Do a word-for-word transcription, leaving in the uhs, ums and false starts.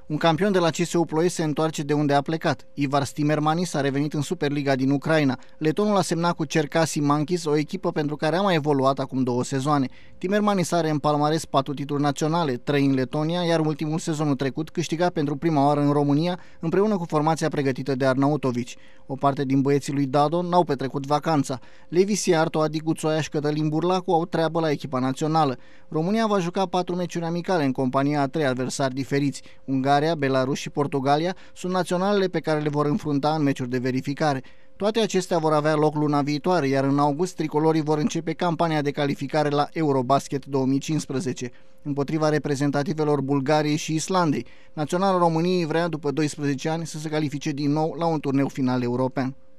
Un campion de la C S U Ploiești se întoarce de unde a plecat. Ivars Timermanis a revenit în Superliga din Ucraina. Letonul a semnat cu Cercasi Manchis, o echipă pentru care a mai evoluat acum două sezoane. Timermanis are în palmares patru titluri naționale, trei în Letonia, iar ultimul sezonul trecut câștiga pentru prima oară în România, împreună cu formația pregătită de Arnautovici. O parte din băieții lui Dado n-au petrecut vacanța. Levi Siarto, Adi Guțoia și Cătălin Burlacu au treabă la echipa națională. România va juca patru meciuri amicale în compania a trei adversari diferiți. Ungaria, Belarus și Portugalia sunt naționalele pe care le vor înfrunta în meciuri de verificare. Toate acestea vor avea loc luna viitoare, iar în august tricolorii vor începe campania de calificare la Eurobasket două mii cincisprezece, împotriva reprezentativelor Bulgariei și Islandei. Naționala României vrea, după doisprezece ani, să se califice din nou la un turneu final european.